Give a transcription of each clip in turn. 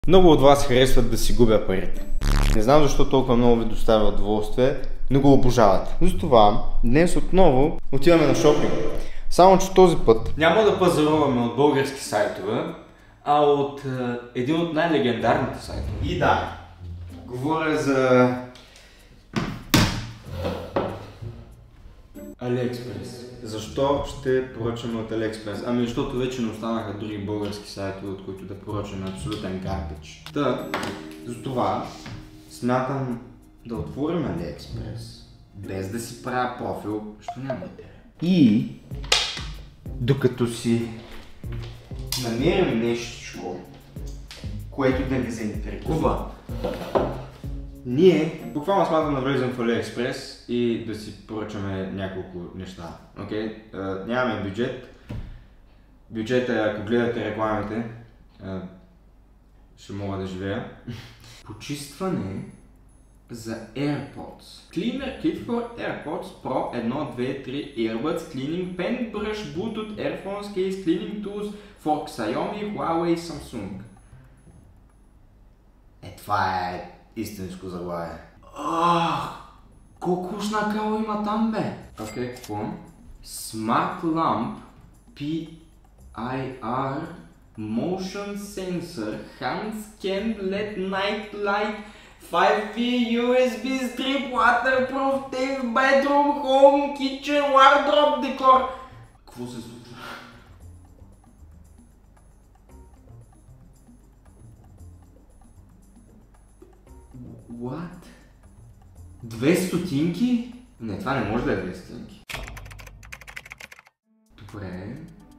Много от вас харесват да си губя парите. Не знам защо толкова много ви доставя удоволствие, но го обожавате. Затова днес отново отиваме на шопинг. Само че този път няма да пазаруваме от български сайтове, а от един от най-легендарните сайтове. И да, говоря за AliExpress. Защо ще поръчаме от AliExpress? Ами защото вече не останаха други български сайтове, от които да поръчаме абсолютен гарбич. Затова смятам да отворим AliExpress, без да си правя профил, защото няма идея. И докато си намерим нещо, което да ни заинтригува, ние буквално смятам да влезем в AliExpress и да си поръчаме няколко неща. Okay? Нямаме бюджет. Бюджета, ако гледате рекламите, ще мога да живея. Почистване за AirPods. Cleaner Kit for AirPods Pro 1, 2, 3 Earbuds Cleaning Pen Brush Bluetooth Earphones Case Cleaning Tools for Xiaomi, Huawei, Samsung. Това е истинско заглавие. Колко уж накало има там, бе? Окей, какво? Smart Lamp PIR Motion Sensor Hand Scan LED Night Light 5V USB Strip Waterproof Tape Bedroom Home Kitchen Wardrobe Decor. Какво се случва? What? 2 стотинки? Не, това не може да е 2 стотинки. Добре.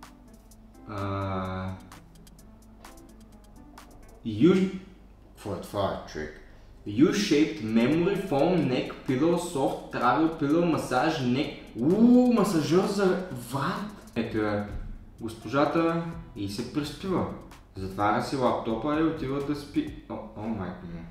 Какво е това, човек? U-shaped memory foam neck pillow soft travel pillow massage neck. Масажер за what? Ето е госпожата и се преспива. Затваря си лаптопа и отива да спи. О, майко ми.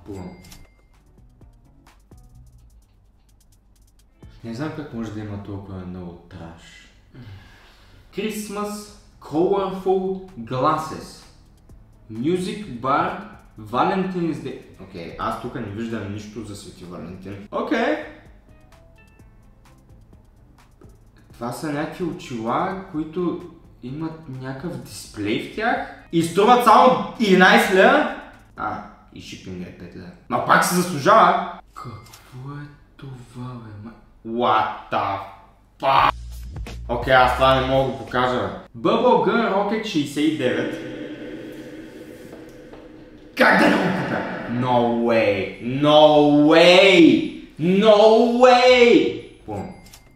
Не знам как може да има толкова много траш. Christmas Colorful Glasses Music Bar Valentine's Day. Окей, аз тук не виждам нищо за Свети Валентин. Окей. Това са някакви очила, които имат някакъв дисплей в тях и струват само 11 лева. И шипинг е 5 лева. Ма пак се заслужава. Какво е това, бе? What the fuck? Окей, аз това не мога да го покажа. Bubblegum Rocket 69. Как да не го купя? No way! No way! No way! Какво?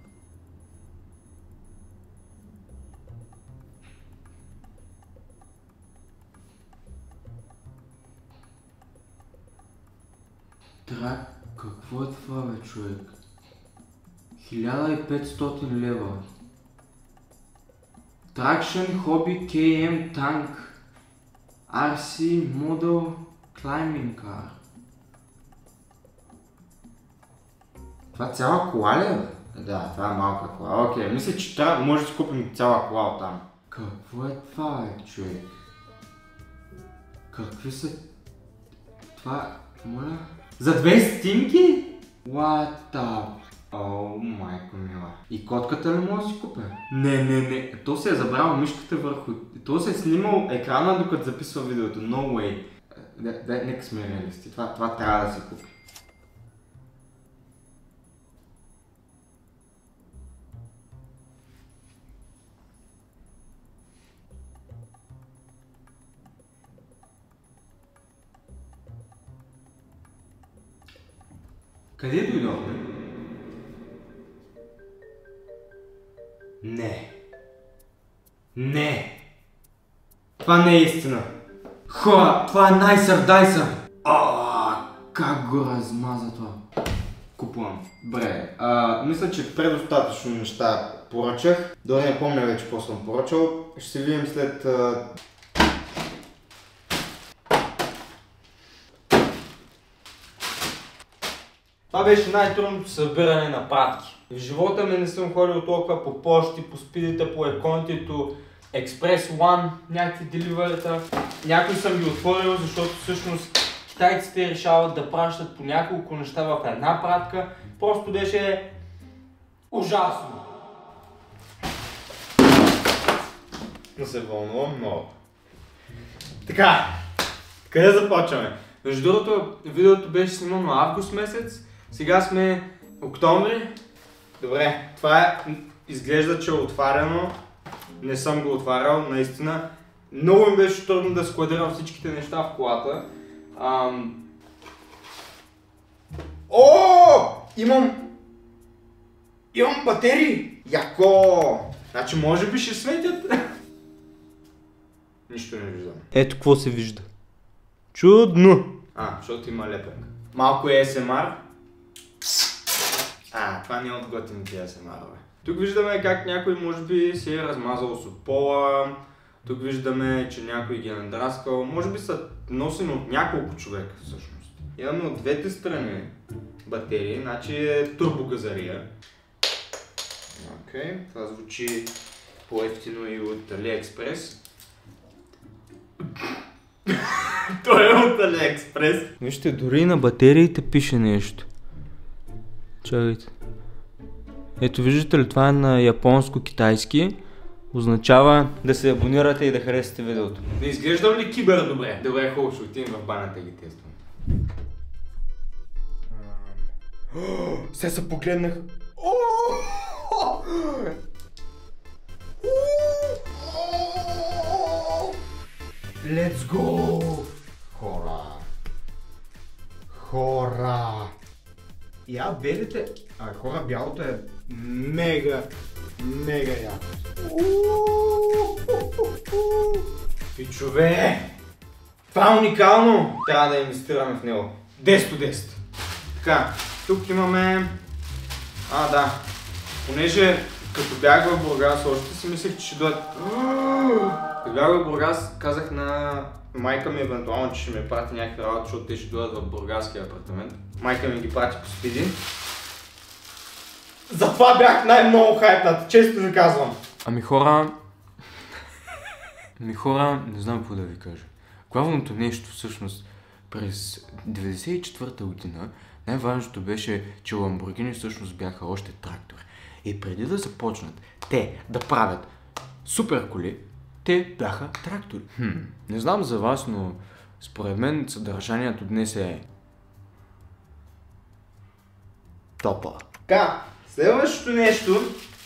Какво е това, бе, човек? 1500 лева. Traction Hobby KM Tank RC Model Climbing Car. Това цяла кола ли е, бе? Да, това е малка кола. Окей, мисля, че може да си купим цяла кола оттам. Какво е това, бе, човек? Какви са... Това... моля... За 2 стотинки? What the... О, майко мила. И котката ли може да си купя? Не. То се е забрал мишката върху... То се е снимал екрана докато записва видеото. No way. Нека сме реалисти. Това трябва да се купи. Къде дойдохме? Не. Това не е истина. Хора, това е Nicer Dicer. Как го размаза това. Купувам. Бре, мисля, че предостатъчно неща поръчах. Дори не помня вече какво съм поръчал. Ще се видим след... Това беше най-трудното събиране на пратки. В живота ми не съм ходил толкова по почти, по спидите, по еконтито Express One, някакви деливърта. Някои съм ги отворил, защото всъщност китайците решават да пращат по няколко неща в една пратка. Просто беше ужасно. Но се вълнувам много. Така, къде започваме? Между другото, видеото беше снимано август месец, сега сме октомври. Добре, това изглежда, че е отваряно. Не съм го отварял, наистина. Много ми беше трудно да складирам всичките неща в колата. Имам батерии! Яко! Значи може би ще светят. Нищо не виждам. Ето какво се вижда. Чудно! Защото има лепенка. Малко е ASMR. Това не е от готините ASMR-ове. Тук виждаме как някой може би се е размазал с пола. Тук виждаме, че някой ги е надраскал. Може би са носени от няколко човека всъщност. Имаме от двете страни батерии, значи е турбогазария. Окей, това звучи по-ефтино и от AliExpress. Той е от AliExpress. Вижте, дори и на батериите пише нещо. Чакайте. Ето виждате ли, това е на японско-китайски. Означава да се абонирате и да харесате видеото. Не изглеждам ли кибер добре? Добре, хубаво, ще отидем в банята и ги тествам. Сега се погледнах. Let's go! Хора! Я белите... хора, бялото е мега яко. Пичове! Това е уникално! Трябва да инвестираме в него. 10 от 10. Така, тук имаме... Понеже като бях в Бургас, още си мислех, че ще дойдат... Като бях в Бургас, казах на майка ми евентуално, че ще ми прати някакви работи, защото те ще дойдат в бургаския апартамент. Майка ми ги прати по спиди. Затова бях най-много хайпнат, често ви казвам. Хора, не знам какво да ви кажа. Главното нещо всъщност през 1994 година най-важното беше, че Lamborghini всъщност бяха още трактори. И преди да започнат те да правят супер коли, те бяха трактори. Не знам за вас, но според мен съдържанието днес е... топа. Така, следващото нещо...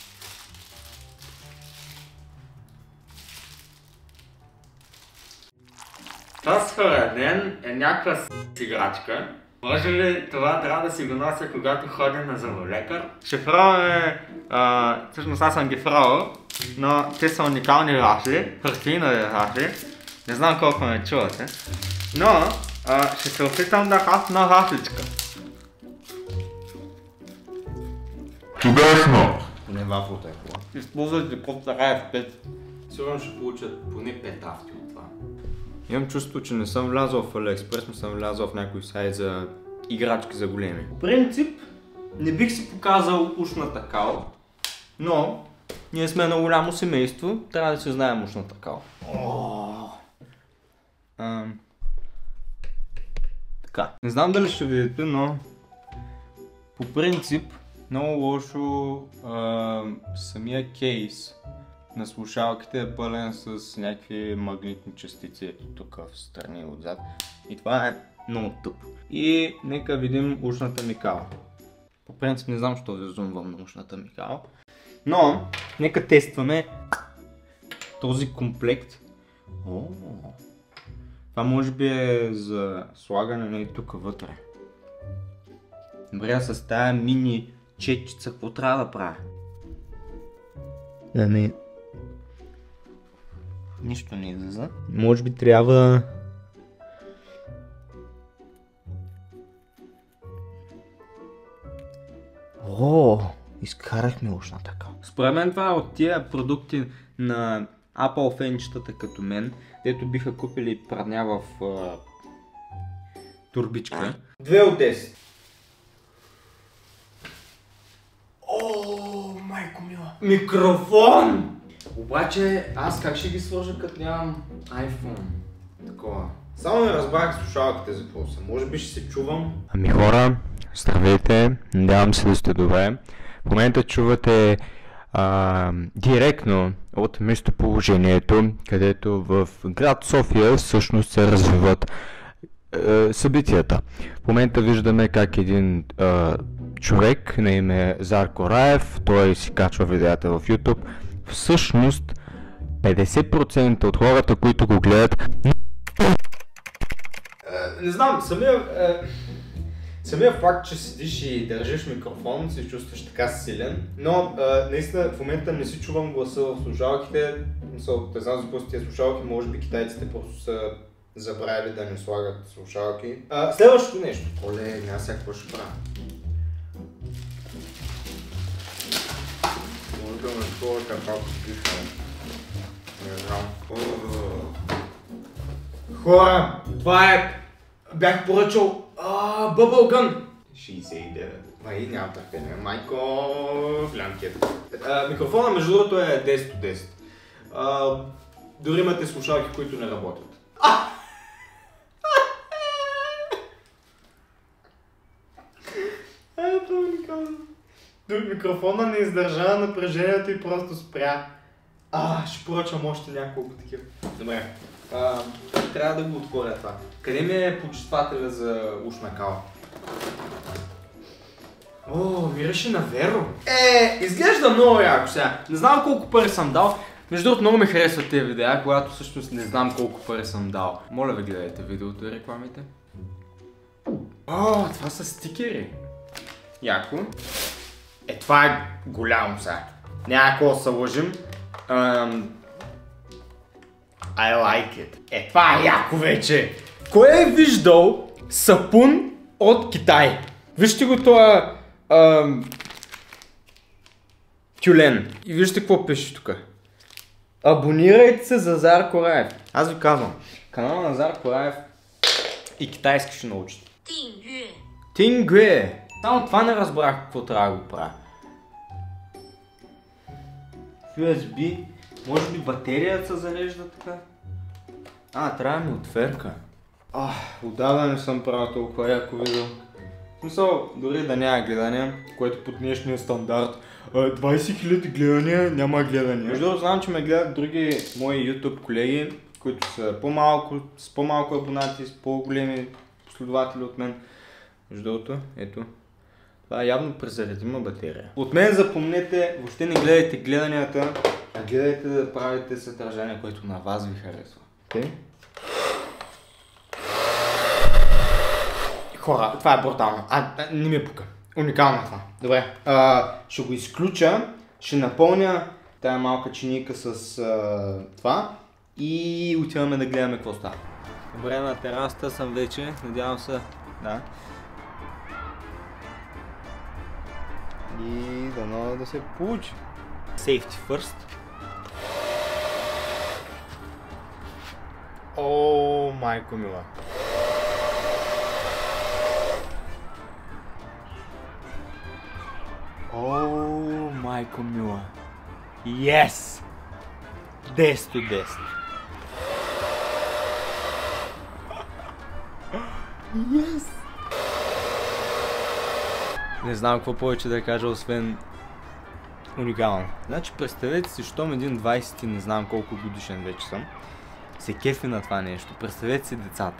Това според мен е някаква играчка. Може ли това трябва да си го нося, когато ходя на зъболекар? Ще пробваме... всъщност аз съм ги пробвал, но те са уникални вафли, хартинови вафли. Не знам колко ме чувате. Но ще се опитам да хапна вафличка. Чудесно! Не вафлата е хубава. Използвайте под така е в 5. Сигурно ще получат поне 5 авти от това. Имам чувство, че не съм влязъл в AliExpress, но съм влязъл в някой сайт за играчки за големи. В принцип, не бих си показал ушната кал, но ние сме на голямо семейство, трябва да се знаем ушната кал. Така, не знам дали ще видите, но по принцип много лошо самия кейс на слушалките е пълен с някакви магнитни частици ето тук в страни отзад. И това е много тъпо. И нека видим ушната ми кал. По принцип не знам, защо ви зумвам на ушната ми кал. Но, нека тестваме този комплект. Това може би е за слагане на и тук вътре. Добре, с тая мини четчица, какво трябва да правя? Нищо не излиза. Може би трябва... изкарахме ушната кал. Според мен това е от тия продукти на Apple фенчетата като мен, дето биха купили прадня в турбичка. 2 от 10. Майко мила. Микрофон! Обаче аз как ще ги сложа, като нямам iPhone? Такова. Само не разбрах слушалките за какво са. Може би ще се чувам. Ами хора, здравейте, надявам се да сте добре. В момента чувате директно от местоположението, където в град София всъщност се развиват събитията. В момента виждаме как един човек на име Зарко Раев, той си качва видеята в YouTube. Всъщност 50% от хората, които го гледат, Не знам, самия факт, че седиш и държиш микрофон, се чувстваш така силен, но наистина в момента не си чувам гласа в слушалките. Не знам за какво са тия слушалки, може би китайците просто са забравили да не слагат слушалки. Следващото нещо. Оле, няма сега какво ще правя. Може да ме такова капалко спиха. Не знам. Хора, това е... Бях поръчал Bubblegum 69. Май нямам търпение. Майко, флямкет. Микрофона между другото е 10 от 10. Дори имате слушалки, които не работят. Това е уникално. Микрофона не издържа напрежението и просто спря. Ще поръчам още няколко такива. Добре. Трябва да го отворя това. Къде ми е почиствателя за уш на кала? Мираше на веро. Изглежда много яко сега. Не знам колко пари съм дал. Между другото много ме харесват тези видеа, когато всъщност не знам колко пари съм дал. Моля ви гледайте видеото и рекламите. Това са стикери. Яко. Това е голямо сега. Няма какво да се лъжим. I like it. Това е яко вече. Кой е виждал сапун от Китай? Вижте го това тюлен. И вижте какво пише тук. Абонирайте се за Зарко Раев. Аз ви казвам. Канала на Зарко Раев и китайски ще научите. Тингюе. Само това не разбрах какво трябва да го правя. USB. Може би батерията се зарежда така? Трябва ми отверка. Отдавна не съм правил толкова яко видео. В смисъл, дори да няма гледания, което под днешния стандарт 20 000 гледания, няма гледания. Между другото знам, че ме гледат други мои YouTube колеги, които са с по-малко абонати, с по-големи последователи от мен. Между другото, ето. Това е явно презаредима батерия. От мен запомнете, въобще не гледайте гледанията, а гледайте да правите съдържание, което на вас ви харесва. Хора, това е брутално. Не ми пука. Уникално е това. Добре. Ще го изключа, ще напълня тая малка чиника с това и отиваме да гледаме какво става. Добре, на терасата съм вече, надявам се. Да. И дано да се получи. Safety first. Майко мила. Майко мила. Yes! 10 от 10. Yes! Не знам какво повече да кажа, освен уникално. Значи представете си, щом един 20, не знам колко годишен вече съм, се кефи на това нещо. Представете си децата.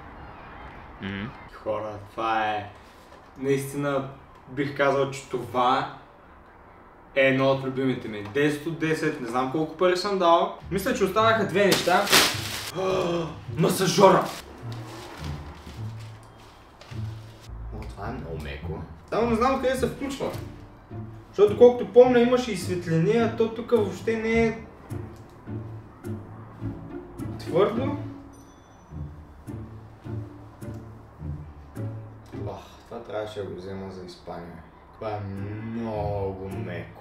Хора, това е... Наистина бих казал, че това е едно от любимите ми. 10 от 10, не знам колко пари съм дал. Мисля, че останаха две неща. Масажора! Това е много меко. Само не знам къде се включва. Защото колкото помня имаше и светлини, а то тук въобще не е твърдо. Това трябваше да го взема за Испания. Това е много меко.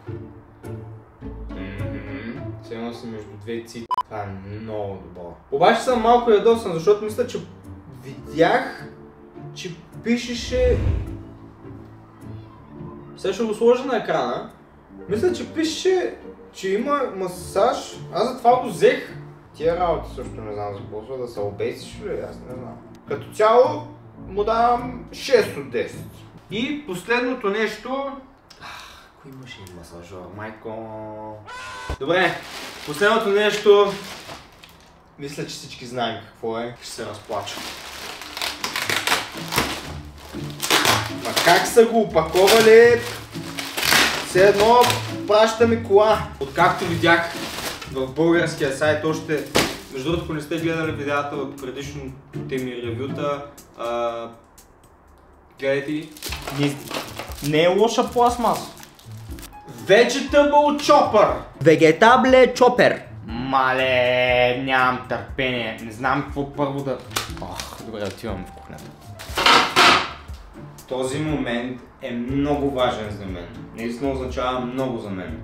Сега си между две цици. Това е много добро. Обаче съм малко ядосан, защото мисля, че видях, че пишеше... Сега ще го сложа на екрана. Мисля, че пишеше, че има масаж. Аз затова го взех. Тия работи също не знам за какво, да се обесиш ли, аз не знам. Като цяло му давам 6 от 10. И последното нещо... Кой имаше и масажор, майко? Добре, последното нещо... Мисля, че всички знаем какво е. Ще се разплача. Ма как са го опаковали? Все едно пращаме кола. Откакто видях в българския сайт още... Между другото, ако не сте гледали видеята от предишните ми ревюта, гледайте. Не е лоша пластмаса. Vegetable Chopper. Vegetable Chopper. Мале, нямам търпение. Не знам какво първо да... Добре, отивам в кухнята. Този момент е много важен за мен. Наистина означава много за мен.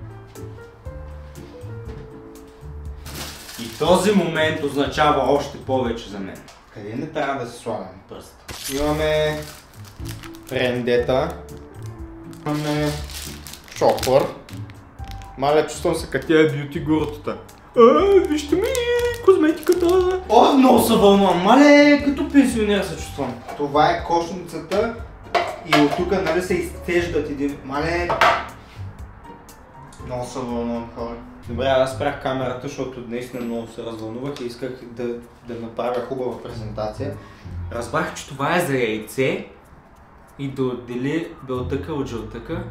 И този момент означава още повече за мен. Къде не трябва да се слагаме пръст? Имаме рендета. Имаме чопър. Мале, чувствам се като тия бюти гуртата. Вижте ми козметиката. Много се вълнувам. Мале, като пенсионер се чувствам. Това е кошницата и от тук нали се изтеждат един... Мале... Много се вълнувам, хора. Добре, аз спрях камерата, защото наистина много се развълнувах и исках да направя хубава презентация. Разбрах, че това е за яйце и да отдели белтъка от жълтъка.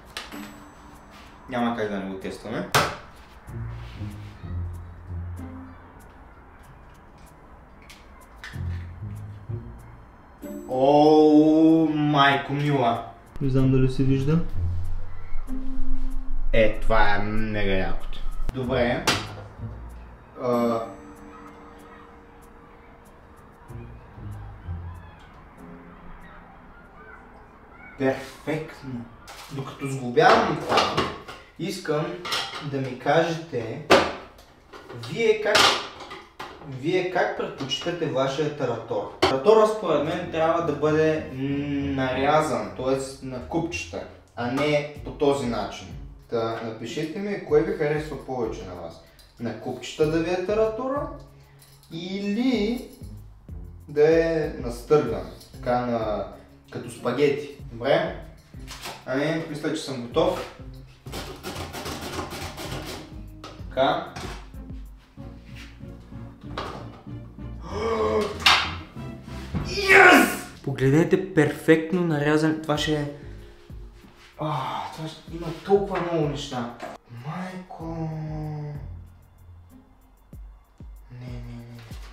Няма как да не го тестваме. О, майко мила! Не знам дали се вижда. Това е мега якото. Добре. Перфектно. Докато сглобявам това, искам да ми кажете вие как предпочитате вашия таратор? Таратора според мен трябва да бъде нарязан, т.е. на купчета, а не по този начин. Та напишете ми кое ви харесва повече на вас. На купчета да ви е таратора или да е настърган, така като спагети. Добре? Ами, мисля, че съм готов. Така. Yes! Погледнете перфектно нарязан. Това ще е... това ще има толкова много неща. Майко... Не.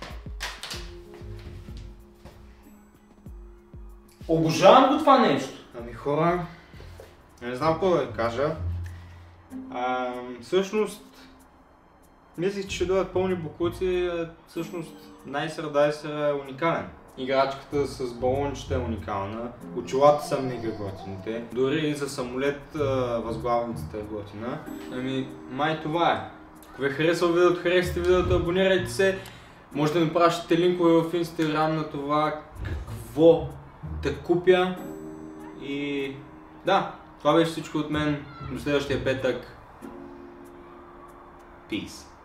Обожавам го това нещо. Ами хора, не знам какво да ви кажа. Всъщност, мислих, че ще дойдат пълни бокуци, всъщност Nicer Dicer е уникален. Играчката с балончета е уникална, очилата са мега готините, дори и за самолет възглавницата е готина. Ами, май това е. Ако ви е харесал видеото, харесайте видеото, абонирайте се. Може да ми пращате линкове в Instagram на това какво да купя. И да, това беше всичко от мен. До следващия петък. Peace.